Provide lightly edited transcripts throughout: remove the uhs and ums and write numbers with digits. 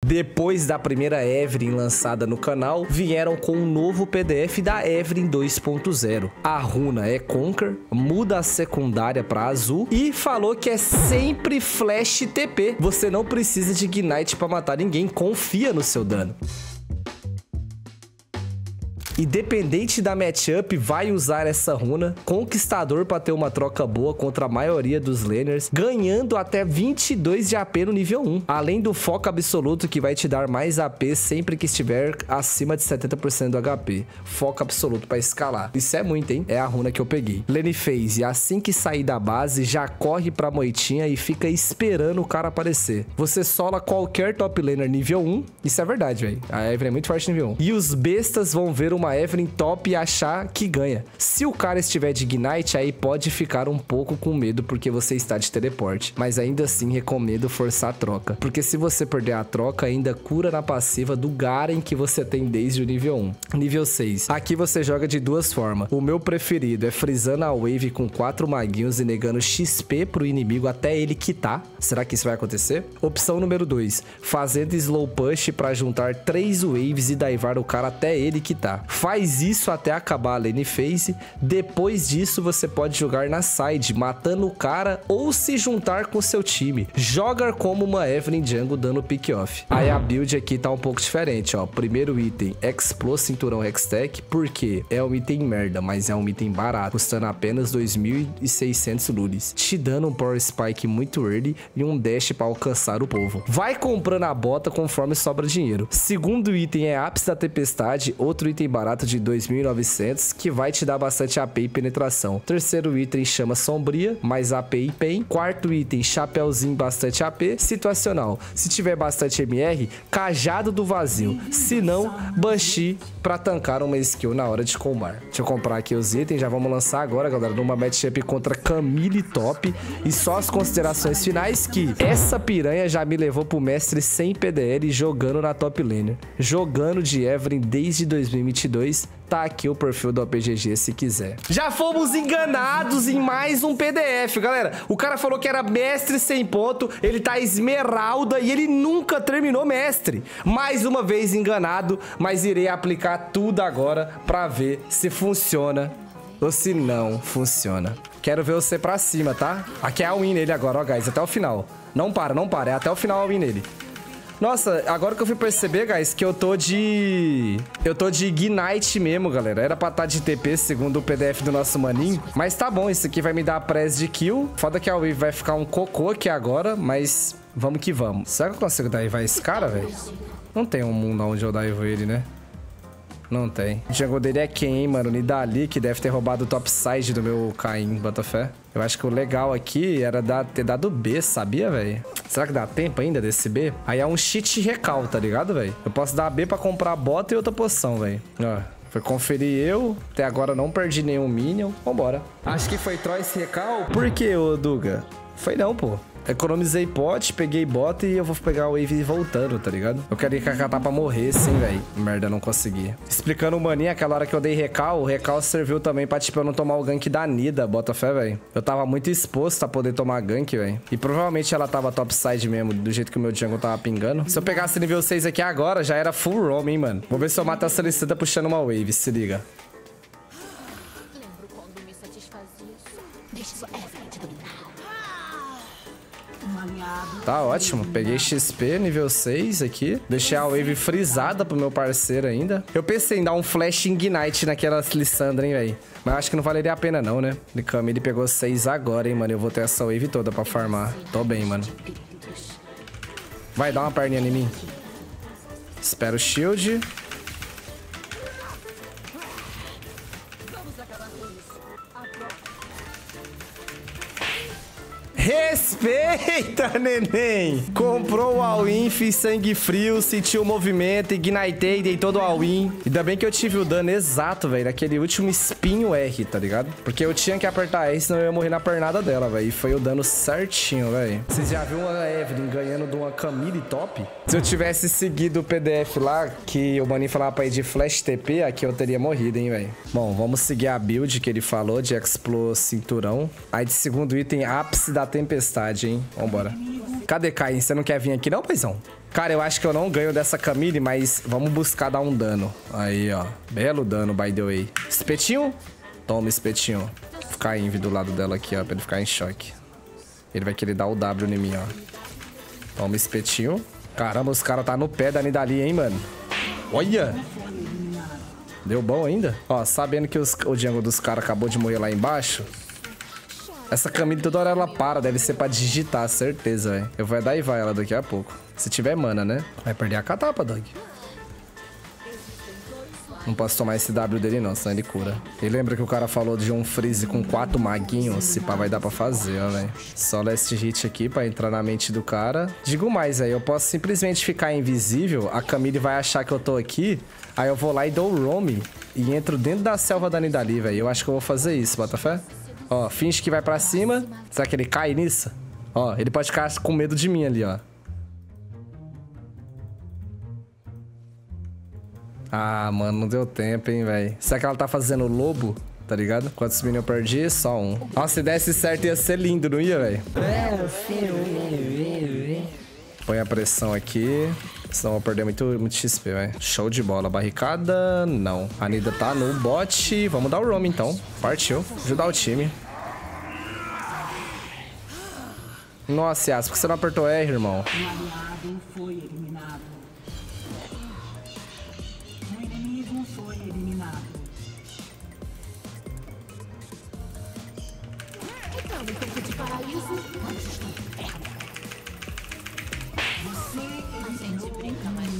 Depois da primeira Evelyn lançada no canal, vieram com um novo PDF da Evelyn 2.0. A runa é Conquer, muda a secundária para azul e falou que é sempre Flash TP. Você não precisa de Ignite para matar ninguém, confia no seu dano. Independente da matchup, vai usar essa runa Conquistador para ter uma troca boa contra a maioria dos laners, ganhando até 22 de AP no nível 1. Além do foco absoluto que vai te dar mais AP sempre que estiver acima de 70% do HP. Foco absoluto para escalar. Isso é muito, hein? É a runa que eu peguei. Lane Phase, assim que sair da base, já corre pra moitinha e fica esperando o cara aparecer. Você sola qualquer top laner nível 1. Isso é verdade, velho. A Evelyn é muito forte nível 1. E os bestas vão ver uma Evelyn top e achar que ganha. Se o cara estiver de Ignite, aí pode ficar um pouco com medo porque você está de teleporte. Mas ainda assim, recomendo forçar a troca. Porque se você perder a troca, ainda cura na passiva do Garen que você tem desde o nível 1. Nível 6. Aqui você joga de duas formas. O meu preferido é frisando a wave com 4 maguinhos e negando XP pro inimigo até ele quitar. Será que isso vai acontecer? Opção número 2. Fazendo slow push para juntar 3 waves e daivar o cara até ele quitar. Faz isso até acabar a lane phase. Depois disso, você pode jogar na side, matando o cara ou se juntar com seu time. Joga como uma Evelyn jungle dando pick off. Aí a build aqui tá um pouco diferente, ó. Primeiro item, Explo Cinturão Hextech, porque é um item merda, mas é um item barato, custando apenas 2.600 lulis, te dando um Power Spike muito early e um dash para alcançar o povo. Vai comprando a bota conforme sobra dinheiro. Segundo item é Ápice da Tempestade, outro item barato de 2.900, que vai te dar bastante AP e penetração. Terceiro item chama Sombria, mais AP e Pain. Quarto item, Chapeuzinho, bastante AP. Situacional, se tiver bastante MR, Cajado do Vazio. Se não, Banshee pra tancar uma skill na hora de combar. Deixa eu comprar aqui os itens, já vamos lançar agora, galera, numa matchup contra Camille top. E só as considerações finais que essa piranha já me levou pro mestre sem PDL jogando na top lane. Jogando de Evelyn desde 2022. Tá aqui o perfil do APGG se quiser. Já fomos enganados em mais um PDF, galera. O cara falou que era mestre sem ponto, ele tá esmeralda e ele nunca terminou mestre. Mais uma vez enganado, mas irei aplicar tudo agora pra ver se funciona ou se não funciona. Quero ver você pra cima, tá? Aqui é a win nele agora, ó, guys, até o final. Não para, não para, é até o final a win nele. Nossa, agora que eu fui perceber, guys, que eu tô de Ignite mesmo, galera. Era pra estar de TP, segundo o PDF do nosso maninho. Mas tá bom, isso aqui vai me dar a press de kill. Foda que a wave vai ficar um cocô aqui agora, mas vamos que vamos. Será que eu consigo daivar esse cara, velho? Não tem um mundo onde eu daivo ele, né? Não tem. O jungle dele é quem, hein, mano? Nidali, que deve ter roubado o topside do meu Caim, Botafé. Eu acho que o legal aqui era ter dado B, sabia, velho? Será que dá tempo ainda desse B? Aí é um cheat recal, tá ligado, velho? Eu posso dar B pra comprar bota e outra poção, velho. Ó, foi conferir eu. Até agora não perdi nenhum minion. Vambora. Acho que foi Troyce recal. Por que, ô Duga? Foi não, pô. Economizei pot, peguei bota e eu vou pegar o wave voltando, tá ligado? Eu queria que a Katá pra morrer, sim, velho. Merda, não consegui. Explicando o maninho, aquela hora que eu dei recal, o recal serviu também pra, tipo, eu não tomar o gank da Nida, bota fé, velho. Eu tava muito exposto a poder tomar gank, velho. E provavelmente ela tava topside mesmo, do jeito que o meu jungle tava pingando. Se eu pegasse nível 6 aqui agora, já era full roam, hein, mano. Vou ver se eu mato essa Licida puxando uma wave, se liga. Lembro quando me satisfazia só. Deixa sua Evelyn te dominar. Tá ótimo, peguei XP, nível 6 aqui. Deixei a wave frisada pro meu parceiro ainda. Eu pensei em dar um flash ignite naquela Lissandra, hein, velho. Mas acho que não valeria a pena não, né? O Camille pegou 6 agora, hein, mano. Eu vou ter essa wave toda pra farmar. Tô bem, mano. Vai, dar uma perninha em mim. Espera o shield. Respeita, neném! Comprou o all-in, fiz sangue frio, senti o movimento, ignitei, dei todo o all-in. Ainda bem que eu tive o dano exato, velho, naquele último espinho R, tá ligado? Porque eu tinha que apertar R, senão eu ia morrer na pernada dela, velho. E foi o dano certinho, velho. Vocês já viram uma Evelyn ganhando de uma Camille top? Se eu tivesse seguido o PDF lá, que o maninho falava pra ir de Flash TP, aqui eu teria morrido, hein, velho. Bom, vamos seguir a build que ele falou, de Explo Cinturão. Aí de segundo item, Ápice da Tempestade, hein? Vambora. Cadê Caim? Você não quer vir aqui não, paizão? Cara, eu acho que eu não ganho dessa Camille, mas vamos buscar dar um dano. Aí, ó. Belo dano, by the way. Espetinho? Toma, espetinho. Vou ficar invi do lado dela aqui, ó, pra ele ficar em choque. Ele vai querer dar o W em mim, ó. Toma, espetinho. Caramba, os caras tá no pé da Nidalee, hein, mano. Olha! Deu bom ainda? Ó, sabendo que o jungle dos caras acabou de morrer lá embaixo... Essa Camille toda hora ela para, deve ser pra digitar, certeza, velho. Eu vou dar e vai ela daqui a pouco. Se tiver mana, né? Vai perder a catapa, dog. Não posso tomar esse W dele não, senão ele cura. E lembra que o cara falou de um freeze com 4 maguinhos? Se pá, vai dar pra fazer, ó, velho. Só last hit aqui pra entrar na mente do cara. Digo mais, aí eu posso simplesmente ficar invisível, a Camille vai achar que eu tô aqui, aí eu vou lá e dou o roam e entro dentro da selva da Nidalee, velho. Eu acho que eu vou fazer isso, bota fé? Ó, finge que vai pra cima. Será que ele cai nisso? Ó, ele pode ficar com medo de mim ali, ó. Ah, mano, não deu tempo, hein, velho. Será que ela tá fazendo lobo? Tá ligado? Quantos minions eu perdi? Só um. Nossa, se desse certo ia ser lindo, não ia, velho? Põe a pressão aqui. Senão eu vou perder muito XP, velho. Show de bola. Barricada, não. A Nida tá no bot. Vamos dar o roam, então. Partiu. Ajudar o time. Nossa, Yas, por que você não apertou R, irmão? O aliado foi eliminado. O inimigo foi eliminado. Então, no campo de paraíso, vamos estar perto. A gente brinca mais.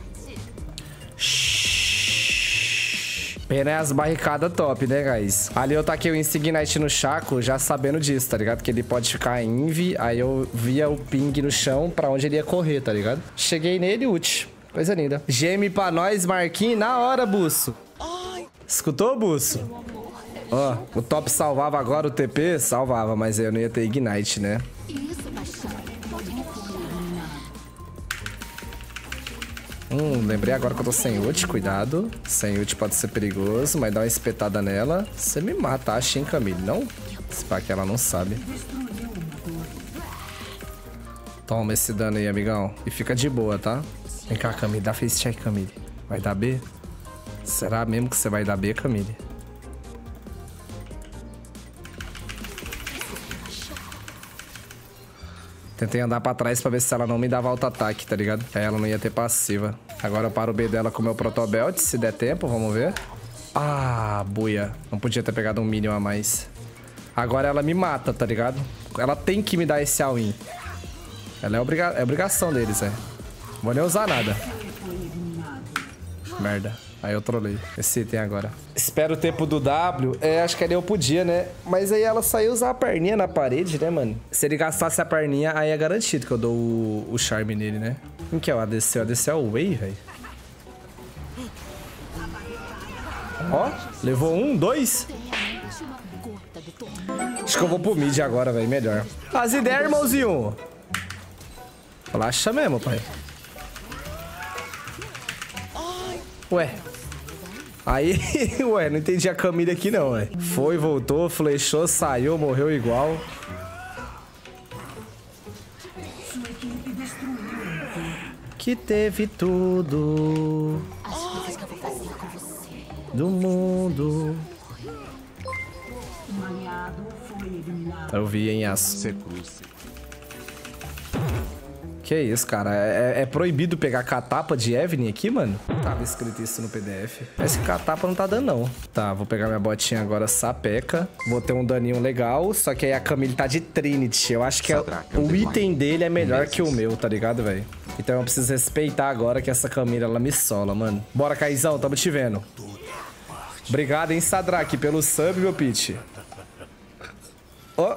Pena é as barricadas top, né, guys? Ali eu taquei o Insignite no Chaco já sabendo disso, tá ligado? Que ele pode ficar invi, aí eu via o ping no chão pra onde ele ia correr, tá ligado? Cheguei nele, ult. Coisa linda. GM pra nós, Marquinhos, na hora, Busso. Escutou, Busso? Ó, o top salvava agora o TP? Salvava, mas eu não ia ter Ignite, né? Isso, paixão. Pode me Lembrei agora que eu tô sem ult, cuidado. Sem ult pode ser perigoso, mas dá uma espetada nela. Você me mata, acha, hein, Camille? Não? Se pá que ela não sabe. Toma esse dano aí, amigão. E fica de boa, tá? Vem cá, Camille. Dá face check, Camille. Vai dar B? Será mesmo que você vai dar B, Camille? Tentei andar pra trás pra ver se ela não me dava auto-ataque, tá ligado? Aí ela não ia ter passiva. Agora eu paro o B dela com o meu protobelt, se der tempo, vamos ver. Ah, buia. Não podia ter pegado um minion a mais. Agora ela me mata, tá ligado? Ela tem que me dar esse all-in. Ela é obrigação deles, é. Não vou nem usar nada. Merda. Aí eu trolei. Esse item agora. Espero o tempo do W. É, acho que ali eu podia, né? Mas aí ela saiu usar a perninha na parede, né, mano? Se ele gastasse a perninha, aí é garantido que eu dou o charme nele, né? Quem que é o ADC? O ADC é o Wei, velho. Ó, levou 1, 2. Acho que eu vou pro mid agora, velho. Melhor. As ideias, irmãozinho. Relaxa mesmo, pai. Ué. Aí, ué, não entendi a Camille aqui não, ué. Foi, voltou, flechou, saiu, morreu igual. Que teve tudo As coisas que eu vou fazer com você. do mundo. Um aliado foi eliminado. Eu vi, hein, Aço. Que isso, cara? É proibido pegar catapa de Evelyn aqui, mano? Tava escrito isso no PDF. Esse catapa não tá dando, não. Tá, vou pegar minha botinha agora, sapeca. Vou ter um daninho legal, só que aí a Camille tá de Trinity. Eu acho que o item dele é melhor que o meu, tá ligado, velho? Então eu preciso respeitar agora que essa Camille, ela me sola, mano. Bora, Caizão, tamo te vendo. Obrigado, hein, Sadrak, pelo sub, meu pitch. Ó.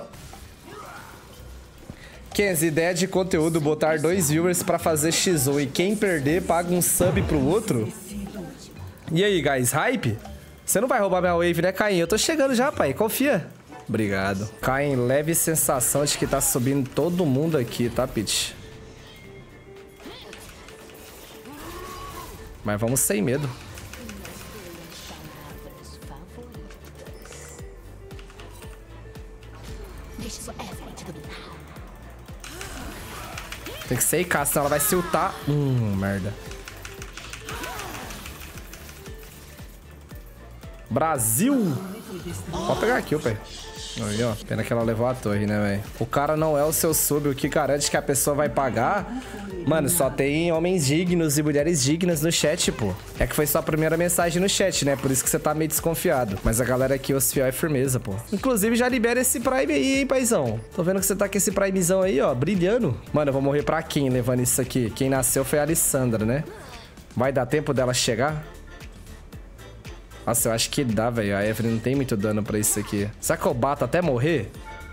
15, ideia de conteúdo, botar 2 viewers pra fazer X1 e quem perder paga um sub pro outro? E aí, guys, hype? Você não vai roubar minha wave, né, Caim? Eu tô chegando já, pai, confia. Obrigado. Caim, leve sensação de que tá subindo todo mundo aqui, tá, Pitch? Mas vamos sem medo. Deixa sua Evelyn te dominar. Tem que ser IK, senão ela vai se ultar. Merda. Brasil! Pode pegar aqui, pai. Aí, ó. Pena que ela levou a torre, né, velho? O cara não é o seu sub, o que garante que a pessoa vai pagar. Mano, só tem homens dignos e mulheres dignas no chat, pô. É que foi só a primeira mensagem no chat, né? Por isso que você tá meio desconfiado. Mas a galera aqui, os fiel é firmeza, pô. Inclusive, já libera esse Prime aí, hein, paizão? Tô vendo que você tá com esse Primezão aí, ó, brilhando. Mano, eu vou morrer pra quem levando isso aqui? Quem nasceu foi a Alessandra, né? Vai dar tempo dela chegar? Nossa, eu acho que dá, velho. A Evelyn não tem muito dano pra isso aqui. Será que eu bato até morrer?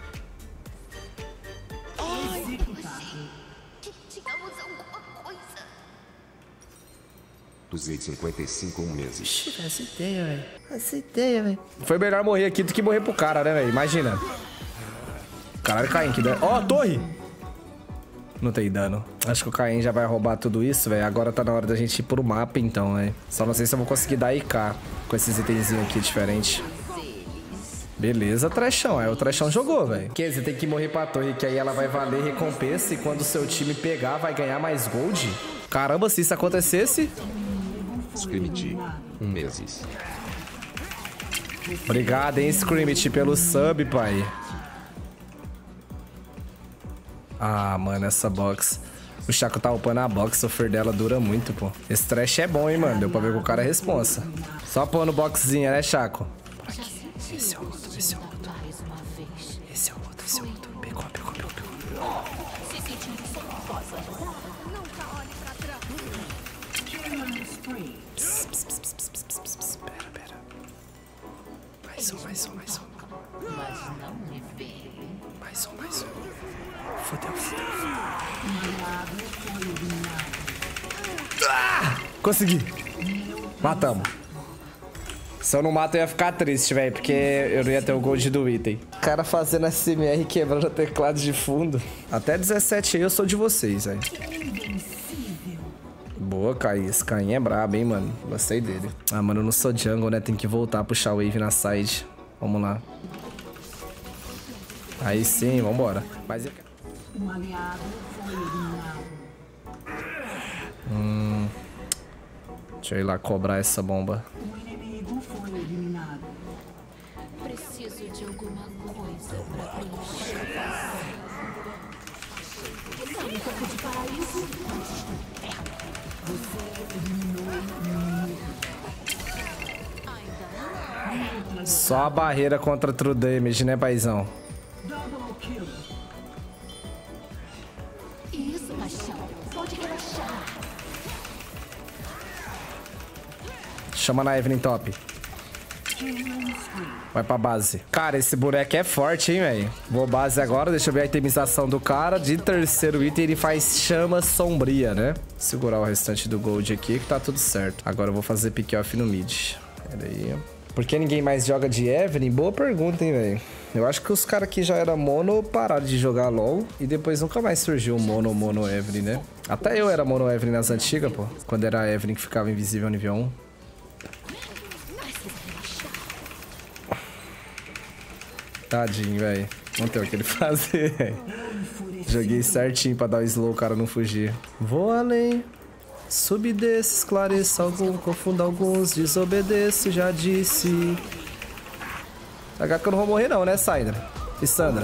Usei 55 meses. Ixi, essa ideia, velho. Essa ideia, velho. Foi melhor morrer aqui do que morrer pro cara, né, velho? Imagina. Caralho, Caim, que dano. Ó, torre! Não tem dano. Acho que o Caim já vai roubar tudo isso, velho. Agora tá na hora da gente ir pro mapa, então, velho. Só não sei se eu vou conseguir dar IK com esses itenzinhos aqui diferentes. Beleza, Trashão. Aí o Trashão jogou, velho. Kenzie, tem que morrer pra torre, que aí ela vai valer recompensa. E quando o seu time pegar, vai ganhar mais gold. Caramba, se isso acontecesse... Scrimmage, meses. Obrigado, hein, Scrimmage, pelo sub, pai. Ah, mano, essa box. O Chaco tá upando a box, o fer dela dura muito, pô. Esse trash é bom, hein, mano. Deu pra ver que o cara é responsa. Só pôr no boxzinha, né, Chaco? Por aqui. Esse é o outro, esse é o outro. Esse é o outro, esse é o outro. Pegou. Pera. Mais um. Mas não me vê. Mais um. Fodeu. Consegui. Matamos. Se eu não mato, eu ia ficar triste, velho, porque eu não ia ter o gold do item. O cara fazendo SMR quebrando o teclado de fundo. Até 17 aí eu sou de vocês, velho. Boa, Caim. Esse Caim é brabo, hein, mano. Gostei dele. Ah, mano, eu não sou jungle, né? Tem que voltar a puxar wave na side. Vamos lá. Aí sim, vambora. Mas eu... Um aliado foi eliminado. Deixa eu ir lá cobrar essa bomba. Um inimigo foi eliminado. Preciso de alguma coisa pra preencher o vazio. Sabe um pouco de paraíso? Você eliminou o inimigo. Só a barreira contra true damage, né, paizão? Double kill. Isso, paixão. Pode relaxar. Chama na Evelyn top. Vai pra base. Cara, esse boneco é forte, hein, velho? Vou base agora, deixa eu ver a itemização do cara. De terceiro item, ele faz chama sombria, né? Segurar o restante do gold aqui, que tá tudo certo. Agora eu vou fazer pick-off no mid. Pera aí. Por que ninguém mais joga de Evelyn? Boa pergunta, hein, velho? Eu acho que os caras que já era mono pararam de jogar LoL e depois nunca mais surgiu mono Evelyn, né? Até eu era mono Evelyn nas antigas, pô. Quando era a Evelyn que ficava invisível no nível 1. Tadinho, velho. Não tem o que ele fazer, velho. Joguei certinho pra dar o slow, o cara não fugir. Vou além. Subi desse, esclareça algum, confunda alguns, desobedeço, já disse. H que eu não vou morrer não, né, Sandra? E Sandra?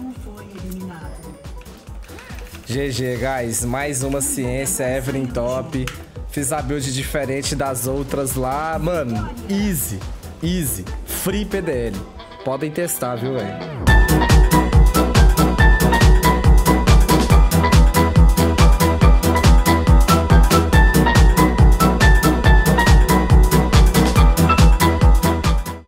GG, guys. Mais uma ciência, Evelyn top. Fiz a build diferente das outras lá. Mano, easy. Free PDL. Podem testar, viu, velho?